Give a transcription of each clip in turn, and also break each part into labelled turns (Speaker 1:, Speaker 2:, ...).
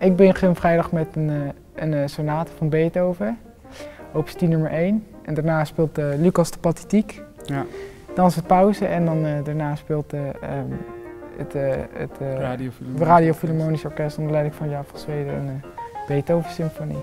Speaker 1: Ik begin vrijdag met een sonate van Beethoven, opus 10 nummer 1. En daarna speelt Lucas de Pathetiek.
Speaker 2: Ja.
Speaker 1: Dan is het pauze en dan daarna speelt het Radio Philharmonisch Orkest onder leiding van Jaap van Zweden een Beethoven symfonie.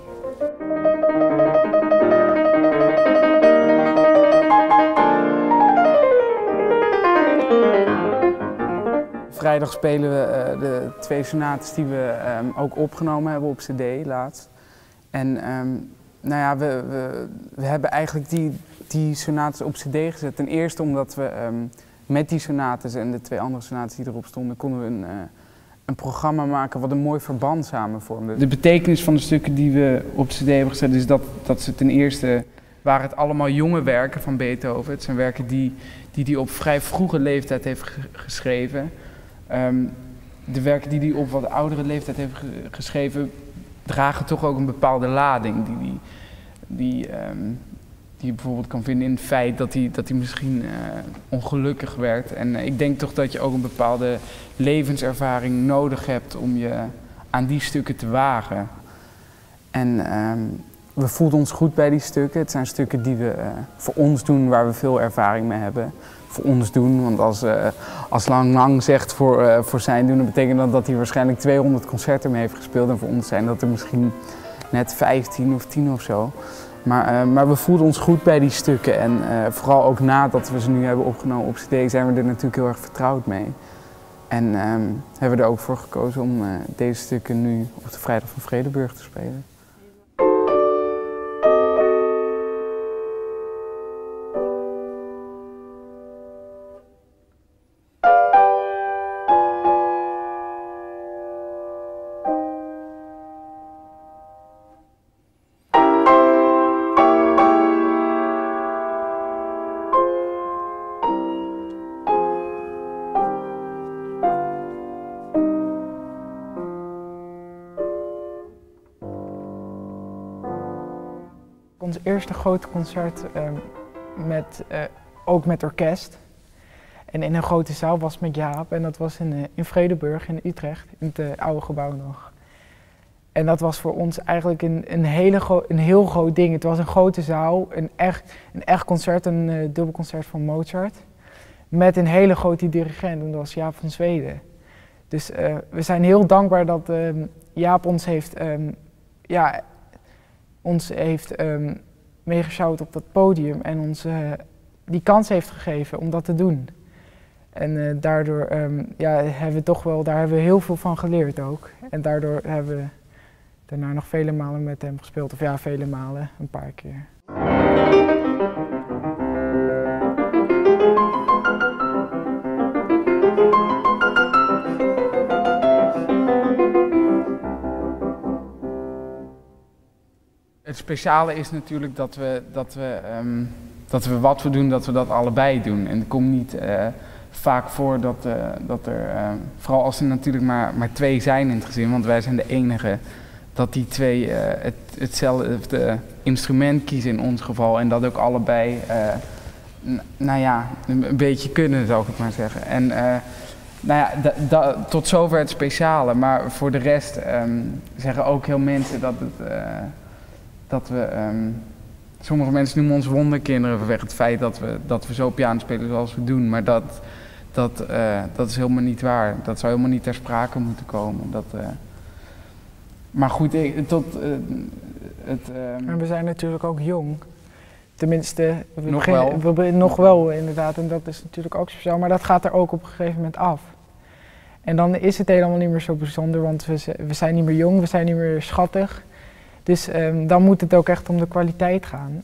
Speaker 2: Vrijdag spelen we de 2 sonates die we ook opgenomen hebben op cd laatst. En nou ja, we hebben eigenlijk die sonates op cd gezet. Ten eerste omdat we met die sonates en de 2 andere sonates die erop stonden, konden we een programma maken wat een mooi verband samen vormde. De betekenis van de stukken die we op cd hebben gezet is dat ze ten eerste waren het allemaal jonge werken van Beethoven. Het zijn werken die hij op vrij vroege leeftijd heeft geschreven. De werken die hij op wat oudere leeftijd heeft geschreven dragen toch ook een bepaalde lading die je bijvoorbeeld kan vinden in het feit dat hij misschien ongelukkig werd. En ik denk toch dat je ook een bepaalde levenservaring nodig hebt om je aan die stukken te wagen. En we voelden ons goed bij die stukken. Het zijn stukken die we voor ons doen, waar we veel ervaring mee hebben. Voor ons doen, want als Lang zegt voor zijn doen, dan betekent dat hij waarschijnlijk 200 concerten mee heeft gespeeld. En voor ons zijn dat er misschien net 15 of 10 of zo. Maar we voelden ons goed bij die stukken en vooral ook nadat we ze nu hebben opgenomen op cd zijn we er natuurlijk heel erg vertrouwd mee. En hebben we er ook voor gekozen om deze stukken nu op de Vrijdag van Vredenburg te spelen.
Speaker 1: Ons eerste grote concert ook met orkest. En in een grote zaal was met Jaap en dat was in Vredenburg in Utrecht, in het oude gebouw nog. En dat was voor ons eigenlijk een heel groot ding. Het was een grote zaal, een echt concert, een dubbelconcert van Mozart. Met een hele grote dirigent en dat was Jaap van Zweden. Dus we zijn heel dankbaar dat Jaap ons heeft meegesjouwd op dat podium en ons die kans heeft gegeven om dat te doen. En daardoor hebben we heel veel van geleerd ook. En daardoor hebben we daarna nog vele malen met hem gespeeld. Of ja, vele malen, een paar keer.
Speaker 2: Het speciale is natuurlijk dat we wat we doen, dat we dat allebei doen. En het komt niet vaak voor dat er, vooral als er natuurlijk maar 2 zijn in het gezin, want wij zijn de enige, dat die 2 hetzelfde instrument kiezen in ons geval en dat ook allebei, nou ja, een beetje kunnen, zou ik het maar zeggen. En nou ja, tot zover het speciale, maar voor de rest zeggen ook heel mensen dat sommige mensen noemen ons wonderkinderen vanwege het feit dat we zo piano spelen zoals we doen, maar dat is helemaal niet waar. Dat zou helemaal niet ter sprake moeten komen. Maar goed,
Speaker 1: En we zijn natuurlijk ook jong. Tenminste,
Speaker 2: nog
Speaker 1: wel inderdaad, en dat is natuurlijk ook speciaal, maar dat gaat er ook op een gegeven moment af. En dan is het helemaal niet meer zo bijzonder, want we zijn niet meer jong, we zijn niet meer schattig. Dus dan moet het ook echt om de kwaliteit gaan.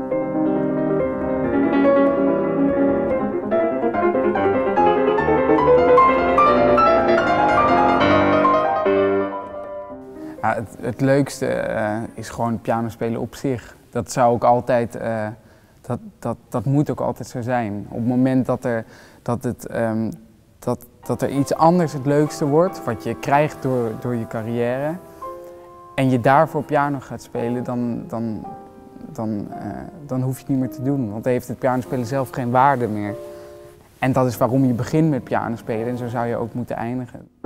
Speaker 2: Ja, het leukste is gewoon piano spelen op zich. Dat zou ook altijd, dat moet ook altijd zo zijn. Op het moment dat er iets anders het leukste wordt, wat je krijgt door je carrière, en je daarvoor piano gaat spelen, dan hoef je het niet meer te doen. Want dan heeft het pianospelen zelf geen waarde meer. En dat is waarom je begint met pianospelen en zo zou je ook moeten eindigen.